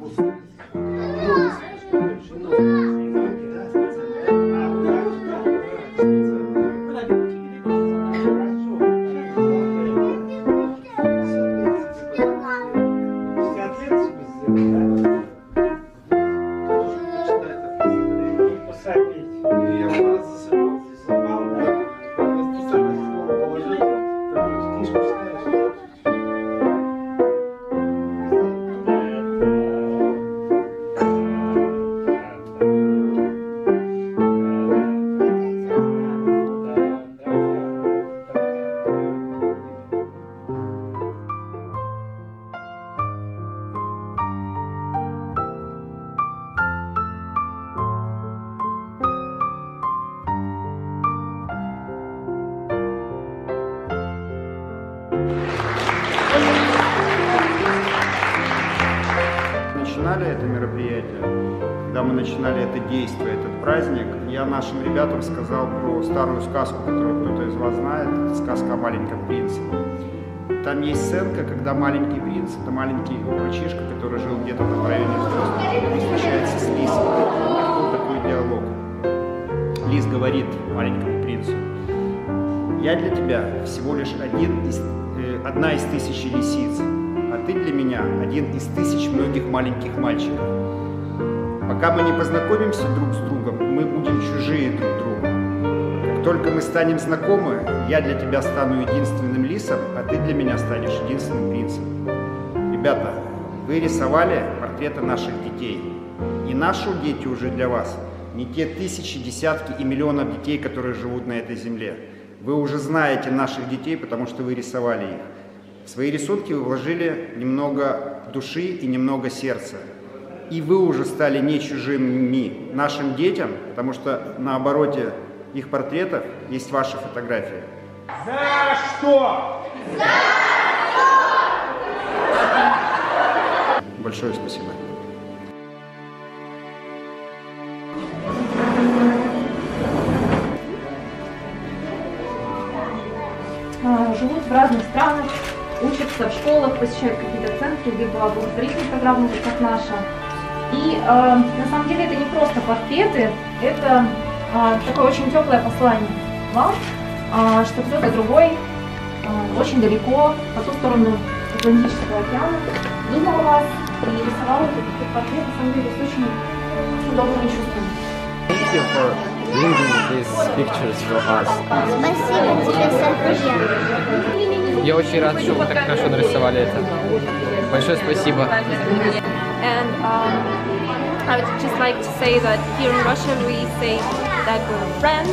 Начинали это мероприятие, когда мы начинали это действие, этот праздник, я нашим ребятам сказал про старую сказку, которую кто-то из вас знает, это сказка о маленьком принце. Там есть сценка, когда маленький принц, это маленький мальчишка, который жил где-то в районе звезд, он встречается с лисом. Был такой диалог. Лис говорит маленькому принцу: «Я для тебя всего лишь одна из тысячи лисиц, а ты для меня один из тысяч многих маленьких мальчиков. Пока мы не познакомимся друг с другом, мы будем чужие друг другу. Как только мы станем знакомы, я для тебя стану единственным лисом, а ты для меня станешь единственным принцем». Ребята, вы рисовали портреты наших детей. И наши дети уже для вас не те тысячи, десятки и миллионов детей, которые живут на этой земле. Вы уже знаете наших детей, потому что вы рисовали их. В свои рисунки вы вложили немного души и немного сердца. И вы уже стали не чужими нашим детям, потому что на обороте их портретов есть ваши фотографии. За что? За что? Большое спасибо. Живут в разных странах, учатся в школах, посещают какие-то центры, либо благотворительные программы, как наша. И на самом деле это не просто портреты, это такое очень теплое послание вам, что кто-то другой очень далеко, по ту сторону Атлантического океана, думал о вас и рисовал этот портрет, на самом деле, с очень добрыми чувствами. Thank you for bringing these pictures for us. Спасибо тебе, Сергей. Я очень рад, что вы так хорошо нарисовали это. Большое спасибо. And I would just like to say that here in Russia we say that we're friends.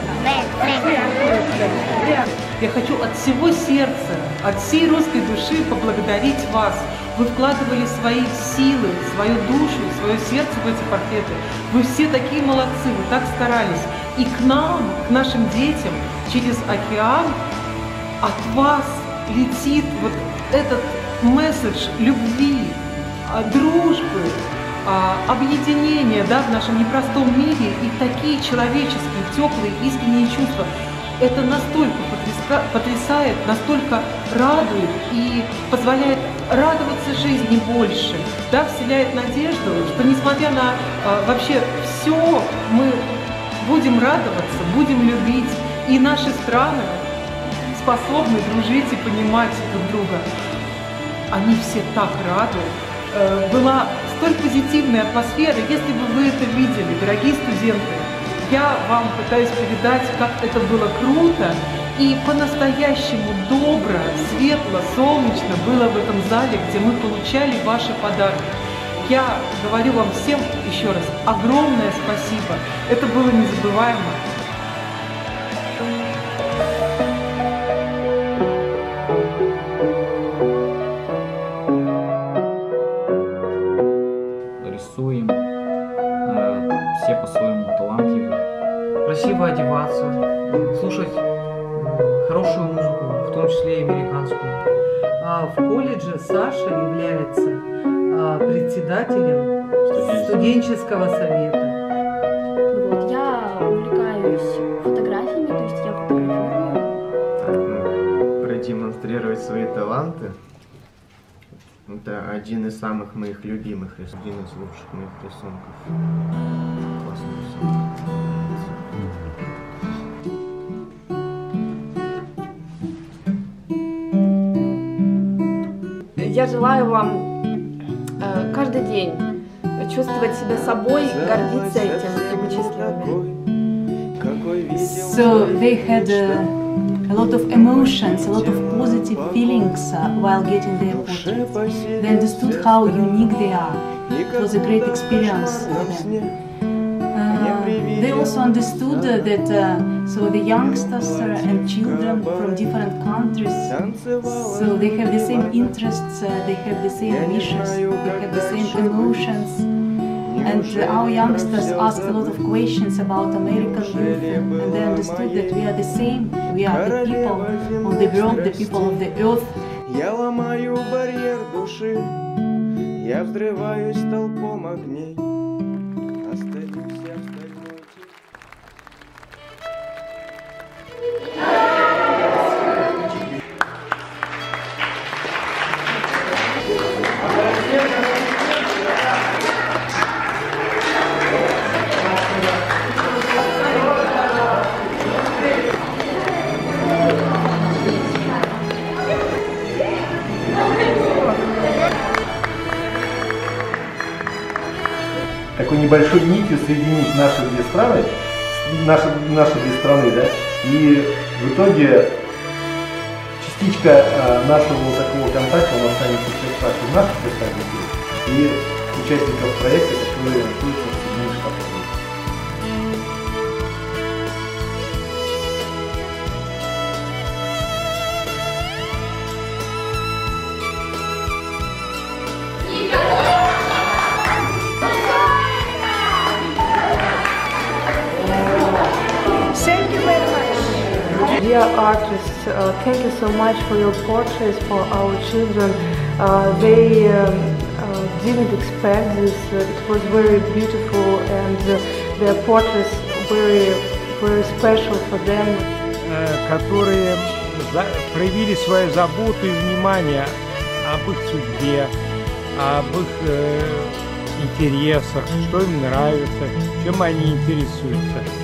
Я хочу от всего сердца, от всей русской души поблагодарить вас. Вы вкладывали свои силы, свою душу, свое сердце в эти портреты. Вы все такие молодцы, вы так старались. И к нам, к нашим детям, через океан от вас летит вот этот месседж любви, дружбы, объединения, да, в нашем непростом мире, и такие человеческие, теплые, искренние чувства. Это настолько потрясает, настолько радует и позволяет радоваться жизни больше, да, вселяет надежду, что несмотря на вообще все, мы будем радоваться, будем любить, и наши страны способны дружить и понимать друг друга. Они все так рады. Была столь позитивная атмосфера, если бы вы это видели, дорогие студенты. Я вам пытаюсь передать, как это было круто и по-настоящему добро, светло, солнечно было в этом зале, где мы получали ваши подарки. Я говорю вам всем еще раз огромное спасибо. Это было незабываемо. Рисуем, все по-своему талантливы. Красиво одеваться, слушать хорошую музыку, в том числе и американскую. В колледже Саша является председателем студенческого совета. Вот, я увлекаюсь фотографиями, то есть я фотографирую. Продемонстрировать свои таланты. Это один из самых моих любимых рисунков, один из лучших моих рисунков. Классный рисунок. Я желаю вам каждый день чувствовать себя собой, гордиться этим и быть счастливыми. So they had a lot of emotions, a lot of positive feelings while getting their portraits. They understood how unique they are. It was a great experience for them. They also understood that so the youngsters and children from different countries, so they have the same interests, they have the same wishes, they have the same emotions. And our youngsters asked a lot of questions about American youth, and they understood that we are the same, we are the people of the world, the people of the earth. Я ломаю барьер души, я взрываюсь толпом огней. Такой небольшой нитью соединить наши две страны, наши две страны, да, и в итоге частичка нашего вот такого контакта, он останется в наших представителей и участников проекта, которые находятся в Соединенных Штатах. Dear artists, thank you so much for your portraits for our children. They didn't expect this. It was very beautiful, and their portraits very special for them. Которые проявили свою заботу и внимание об их судьбе, об их интересах, что им нравится, чем они интересуются.